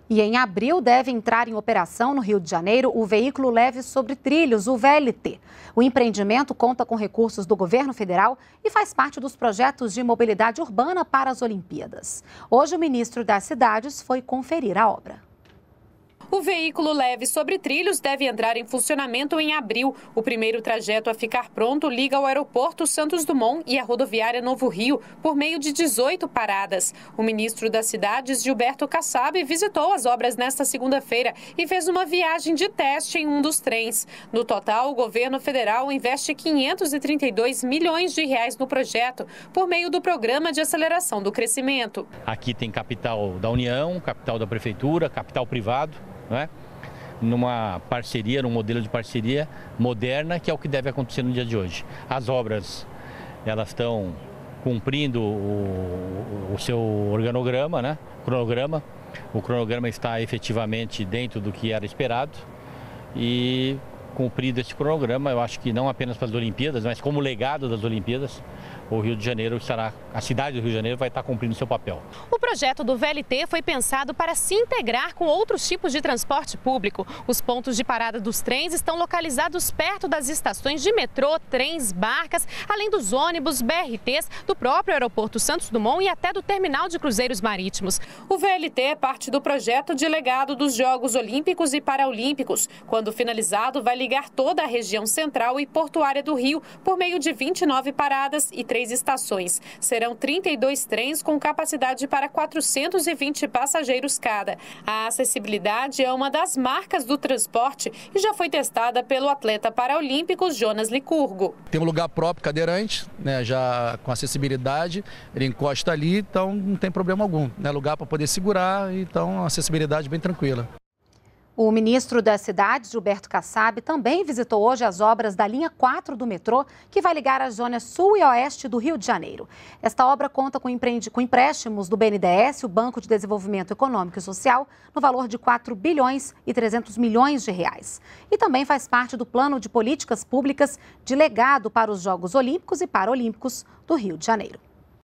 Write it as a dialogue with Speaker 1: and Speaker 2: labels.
Speaker 1: E em abril deve entrar em operação no Rio de Janeiro o veículo leve sobre trilhos, o VLT. O empreendimento conta com recursos do governo federal e faz parte dos projetos de mobilidade urbana para as Olimpíadas. Hoje o ministro das Cidades foi conferir a obra.
Speaker 2: O veículo leve sobre trilhos deve entrar em funcionamento em abril. O primeiro trajeto a ficar pronto liga o aeroporto Santos Dumont e a rodoviária Novo Rio, por meio de 18 paradas. O ministro das Cidades, Gilberto Kassab, visitou as obras nesta segunda-feira e fez uma viagem de teste em um dos trens. No total, o governo federal investe 532 milhões de reais no projeto, por meio do Programa de Aceleração do Crescimento.
Speaker 3: Aqui tem capital da União, capital da Prefeitura, capital privado, não é? Numa parceria, num modelo de parceria moderna, que é o que deve acontecer no dia de hoje. As obras, elas estão cumprindo o seu organograma, né? Cronograma. O cronograma está efetivamente dentro do que era esperado e, cumprido esse cronograma, eu acho que não apenas para as Olimpíadas, mas como legado das Olimpíadas, o Rio de Janeiro a cidade do Rio de Janeiro vai estar cumprindo seu papel.
Speaker 2: O projeto do VLT foi pensado para se integrar com outros tipos de transporte público. Os pontos de parada dos trens estão localizados perto das estações de metrô, trens, barcas, além dos ônibus, BRTs, do próprio aeroporto Santos Dumont e até do terminal de cruzeiros marítimos. O VLT é parte do projeto de legado dos Jogos Olímpicos e Paralímpicos. Quando finalizado, vai ligar toda a região central e portuária do Rio por meio de 29 paradas e 3 estações. Serão 32 trens com capacidade para 420 passageiros cada. A acessibilidade é uma das marcas do transporte e já foi testada pelo atleta paralímpico Jonas Licurgo.
Speaker 4: Tem um lugar próprio, cadeirante, né, já com acessibilidade, ele encosta ali, então não tem problema algum, né, lugar para poder segurar, então acessibilidade bem tranquila.
Speaker 1: O ministro das Cidades, Gilberto Kassab, também visitou hoje as obras da linha 4 do metrô, que vai ligar as zonas sul e oeste do Rio de Janeiro. Esta obra conta com empréstimos do BNDES, o Banco de Desenvolvimento Econômico e Social, no valor de 4 bilhões e 300 milhões de reais. E também faz parte do plano de políticas públicas de legado para os Jogos Olímpicos e Paralímpicos do Rio de Janeiro.